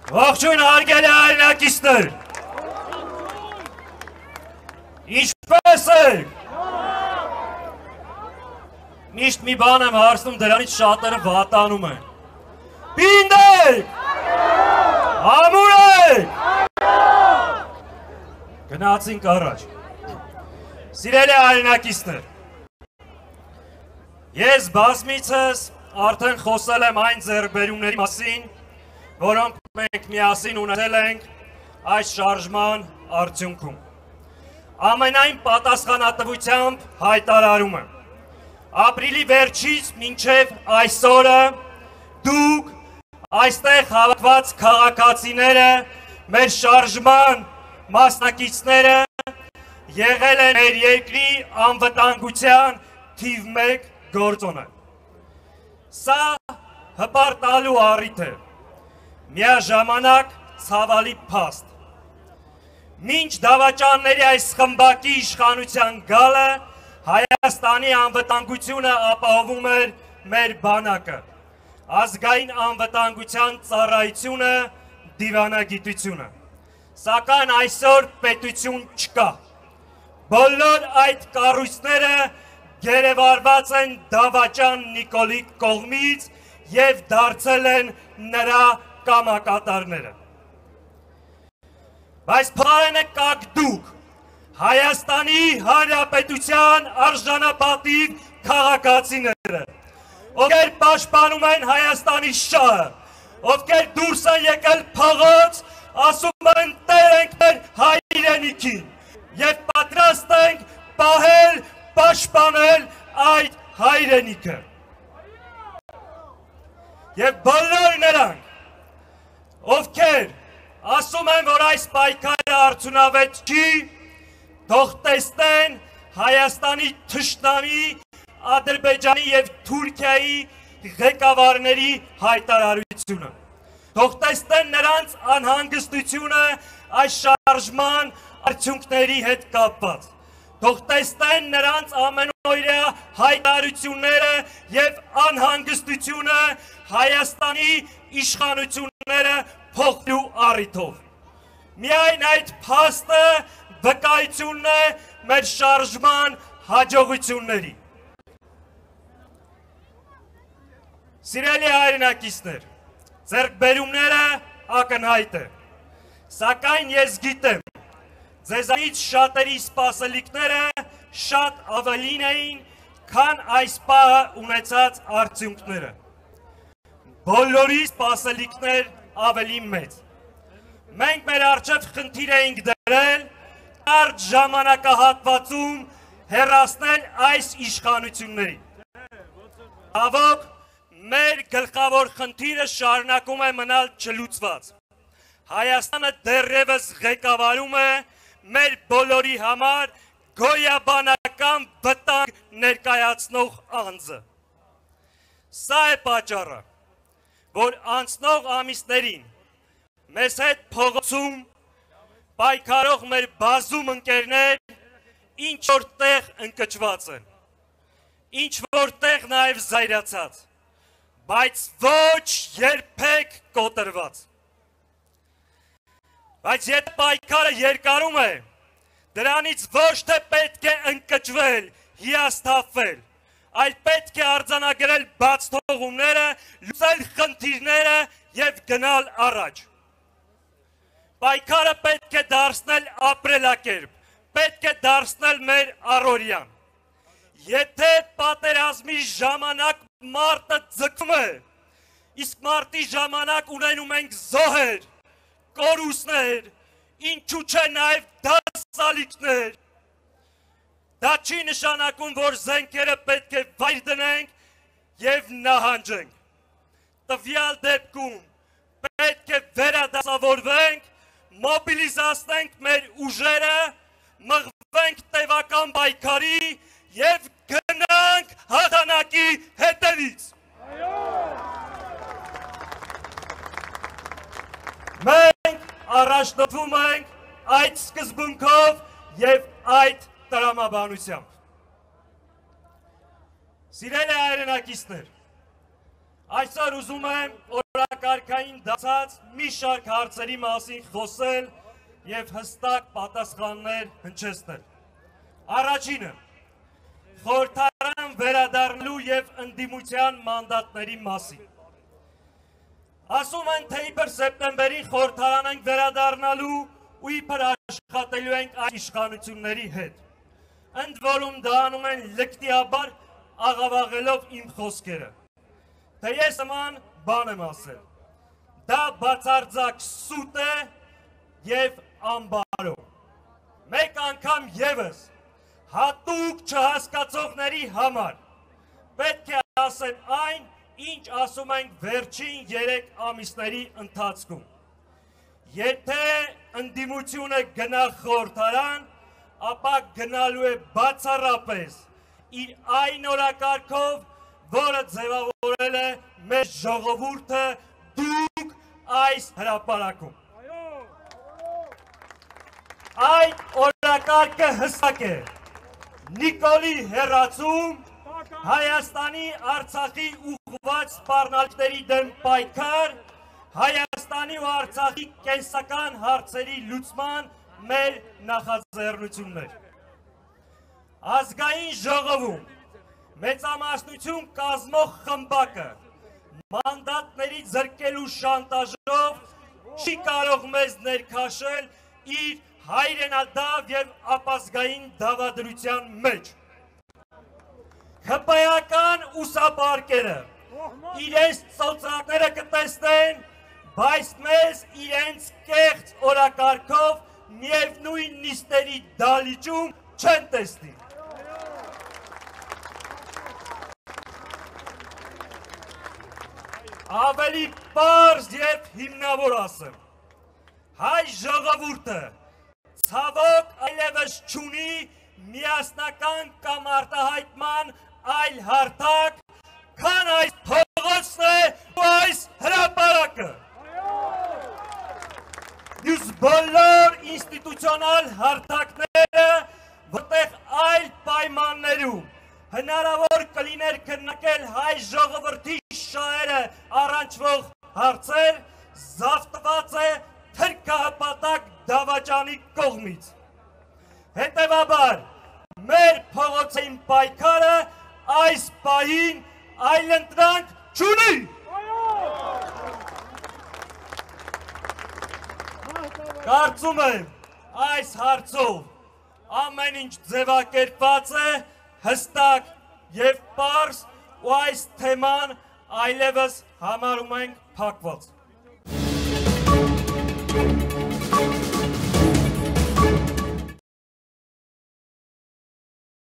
Ողջույն հարգելի հայրենակիցներ։ Ինչպե՞ս եք։ Միշտ մի բան եմ հարցնում, դրանից շատերը վատանում են։ Պինդ եք։ Ամուր եք։ Գնացինք առաջ։ Սիրելի հայրենակիցներ, ես բազմիցս արդեն խոսել եմ այն ձեռքբերումների մասին, որոնք մենք միասին ունեցել ենք այս շարժման արդյունքում։ Ամենայն պատասխանատվությամբ հայտարարում եմ, ապրիլի վերջից մինչև այսօրը դուք այստեղ հավաքված քաղաքացիները, մեր շարժման մասնակիցները եղել են մեր երկրի անվտանգության թիվ 1 գործոնը։ Սա հպարտալու առիթ է, միաժամանակ ցավալի փաստ։ Մինչ դավաճանների այս խմբակի իշխանության գալը Հայաստանի անվտանգությունը ապահովում էր մեր բանակը, ազգային անվտանգության ծառայությունը, դիվանագիտությունը։ Սակայն այսօր պետություն չկա։ Բոլոր այդ կառույցները գերեվարված են դավաճան Նիկոլի կողմից և դարձել են նրա կամակատարները։ Բայց փառեն եկաք դուք, Հայաստանի Հանրապետության արժանապատիվ քաղաքացիները, ովքեր պաշտպանում են Հայաստանի շահը, ովքեր դուրս են եկել փողոց, ասում են տեր ենք մեր հայրենիքին և պատրաստ ենք պահել, պաշտպանել այդ հայրենիքը։ Եվ բոլոր նրանք, ովքեր ասում են, որ այս պայքարը արդյունավետ չի, թող տեսնեն Հայաստանի թշնամի, Ադրբեջանի և Թուրքիայի ղեկավարների հայտարարությունը։ Թող տեսնեն նրանց անհանգստությունը այս շարժման արդյունքների հետ կապված։ Թող տեսնեն նրանց ամենօրյա հայտարարությունները և անհանգստությունը Հայաստանի իշխանությունները փոխելու առիթով։ Միայն այդ փաստը վկայությունն է մեր շարժման հաջողությունների։ Սիրելի հայրենակիցներ, ձեռքբերումները ակնհայտ է, սակայն ես գիտեմ, ձեզանից շատերի սպասելիքները շատ ավելին էին, քան այս պահը ունեցած արդյունքները։ Բոլորի սպասելիքներ ավելի մեծ։ Մենք մեր առջև խնդիր էինք դրել կարճ ժամանակահատվածում հեռացնել այս իշխանությունների։ Հավոք, մեր գլխավոր խնդիրը շարունակում է մնալ չլուծված։ Հայաստանը դեռևս ղեկավարում է մեր բոլորի համար գոյաբանական վտանգ ներկայացնող անձը։ Սա է պատճառը, որ անցնող ամիսներին մեզ հետ փողոցում պայքարող մեր բազում ընկերներ ինչ-որ տեղ ընկճված են, ինչ-որ տեղ նաև զայրացած, բայց ոչ երբեք կոտրված։ Բայց եթե պայքարը երկարում է, դրանից ոչ թե պետք է ընկճվել, հիասթափվել, այլ պետք է արձանագրել բաց թողումները, լուծել խնդիրները և գնալ առաջ։ Պայքարը պետք է դարձնել ապրելակերպ, պետք է դարձնել մեր առօրյան։ Եթե պատերազմի ժամանակ մարտը ձգվում է, իսկ մարտի ժամանակ ունենում ենք զոհեր, կորուստներ, ինչու չէ նաև դասալիքներ, դա չի նշանակում, որ զենքերը պետք է վայր դնենք և նահանջենք։ Տվյալ դեպքում պետք է վերադասավորվենք, մոբիլիզացնենք մեր ուժերը, մղվենք տևական պայքարի և գնանք հաղթանակի հետևից։ Մենք առաջնորդվում ենք այդ սկզբունքով և այդ տրամաբանությամբ։ Սիրելի հայրենակիցներ, Այսօր ուզում եմ օրակարգային դասած մի շարք հարցերի մասին խոսել և հստակ պատասխաններ հնչեցնել։ Առաջինը, խորհրդարան վերադառնալու և ընդդիմության մանդատների մասին։ Ասում են, թե իբր սեպտեմբերին խորհրդարան ենք վերադառնալու ու իբր աշխատելու ենք այս իշխանությունների հետ։ Ընդ որում դա անում են լկտիաբար աղավաղելով իմ խոսքերը։ Թե ես նման բան եմ ասել։ Դա բացարձակ սուտ է և անբարո։ Մեկ անգամ ևս հատուկ չհասկացողների համար պետք է ասեմ այն, ինչ ասում ենք վերջին 3 ամիսների ընթացքում։ Եթե ընդդիմությունը գնա խորհրդարան, ապա գնալու է բացառապես իր այն օրակարգով, որը ձևավորել է մեր ժողովուրդը դուք այս հրապարակում։ Այդ օրակարգը հստակ է։ Նիկոլի հեռացում, Հայաստանի Արցախի ուղղված սպառնալիքների դեմ պայքար, Հայաստանի ու Արցախի կենսական հարցերի լուծման մեր նախաձեռնություններ։ Ազգային ժողովում մեծամասնություն կազմող խմբակը մանդատների ձրկելու շանտաժով չի կարող մեզ ներքաշել իր հայրենադավ և ապազգային դավադրության մեջ։ ՀՊ-ական ուսապարկերը իրենց ծոցրակները կտեսնեն, բայց մեզ իրենց կեղծ օրակարգով միևնույն նիստերի դալիճում չեն տեսնի։ Ավելի պարզ և հիմնավոր ասեմ, հայ ժողովուրդը ցավոք այլևս չունի միասնական կամ արտահայտման այլ հարթակ, քան այս փողոցն է ու այս հրապարակը։ Մյուս բոլոր ինստիտուցիոնալ հարթակները, որտեղ այլ պայմաններում հնարավոր կլիներ քննարկել հայ ժողովրդի շահերը առնչվող հարցեր, զավթված է թրքահպատակ դավաճանի կողմից։ Հետևաբար, մեր փողոցային պայքարը այս պահին այլընտրանք չունի։ Կարծում եմ, այս հարցով ամեն ինչ ձևակերպված է, հստակ և պարզ ու այս թեման այլևս համարում ենք փակված։